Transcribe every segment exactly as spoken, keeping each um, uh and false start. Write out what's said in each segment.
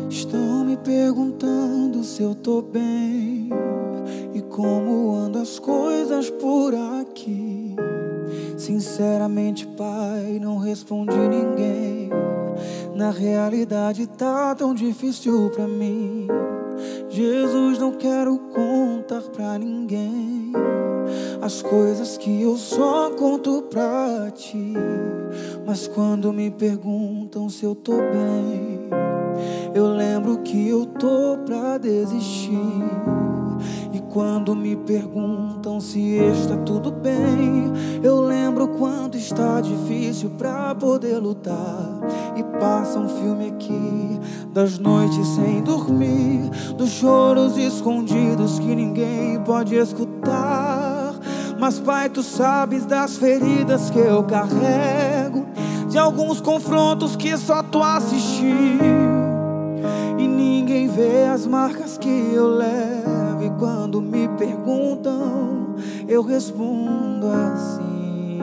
Estão me perguntando se eu tô bem e como andam as coisas por aqui. Sinceramente, pai, não respondi ninguém. Na realidade tá tão difícil pra mim. Jesus, não quero contar pra ninguém as coisas que eu só conto pra ti. Mas quando me perguntam se eu tô bem, eu lembro que eu tô pra desistir. E quando me perguntam se está tudo bem, eu lembro quanto está difícil pra poder lutar. E passa um filme aqui das noites sem dormir, dos choros escondidos que ninguém pode escutar. Mas pai, tu sabes das feridas que eu carrego, de alguns confrontos que só tu assistiu. E ninguém vê as marcas que eu levo. E quando me perguntam, eu respondo assim: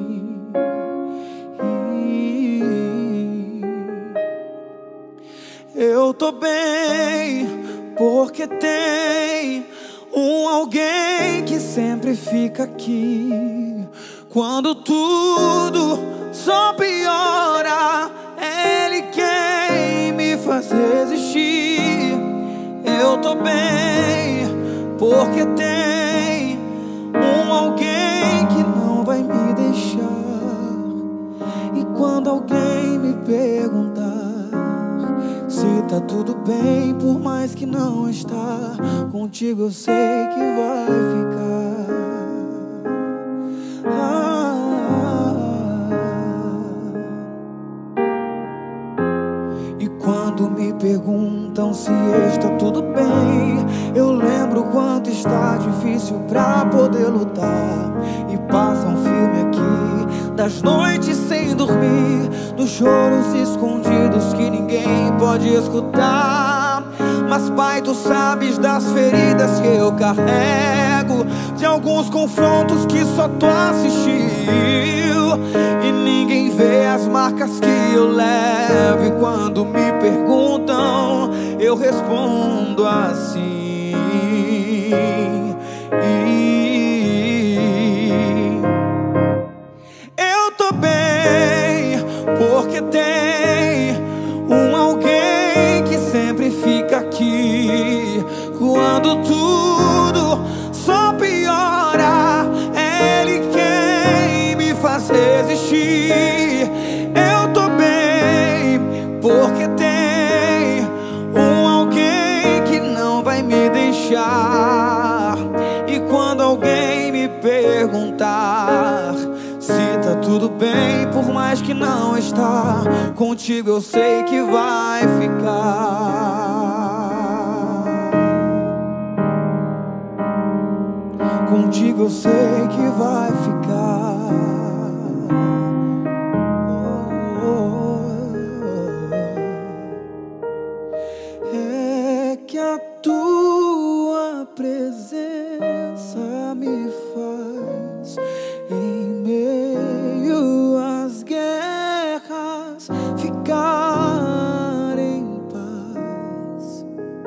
eu tô bem, porque tem um alguém que sempre fica aqui. Quando tudo só piora, é Ele quem me faz resistir. Eu tô bem, porque tem um alguém que não vai me deixar. E quando alguém me perguntar se tá tudo bem, por mais que não está, contigo eu sei que vai ficar. Ah, e quando me perguntam se está tudo bem, eu lembro quanto está difícil pra poder lutar. E passa um filme aqui das noites sem dormir, dos choros escondidos que ninguém pode escutar. Mas pai, tu sabes das feridas que eu carrego, de alguns confrontos que só tu assistiu. E ninguém vê as marcas que eu levo. E quando me perguntam, eu respondo assim: eu tô bem, porque tem um alguém que sempre fica aqui. Quando tudo só piora, é Ele quem me faz resistir. Eu tô bem, porque tem um alguém que não vai me deixar. E quando alguém me perguntar se tá tudo bem, por mais que não está, contigo eu sei que vai ficar. Contigo eu sei que vai ficar. É que a tua presença me faz, em meio às guerras, ficar em paz.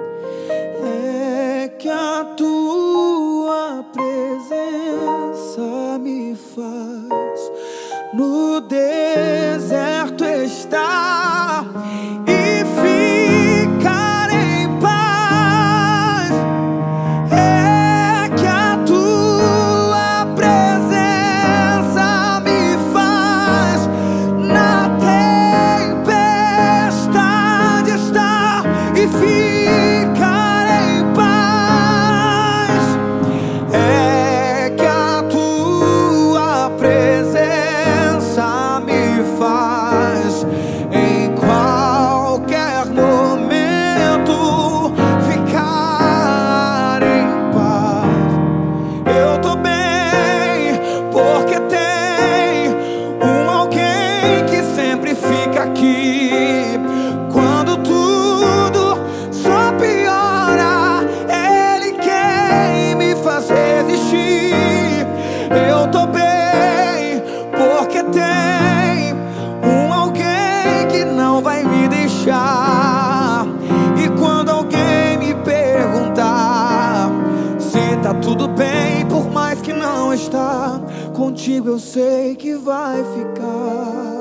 É que a tua presença me faz no deserto estar e ficar em paz. É que a tua presença me faz na tempestade estar e ficar em paz. É que a tua presença me faz em qualquer momento ficar em paz. Eu tô bem, porque tem um alguém que sempre fica aqui. Quando tudo só piora, é Ele quem me faz resistir. Eu tô bem, porque tem um alguém que não vai me deixar. está, contigo eu sei que vai ficar.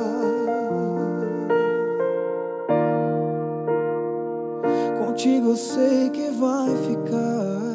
Contigo eu sei que vai ficar.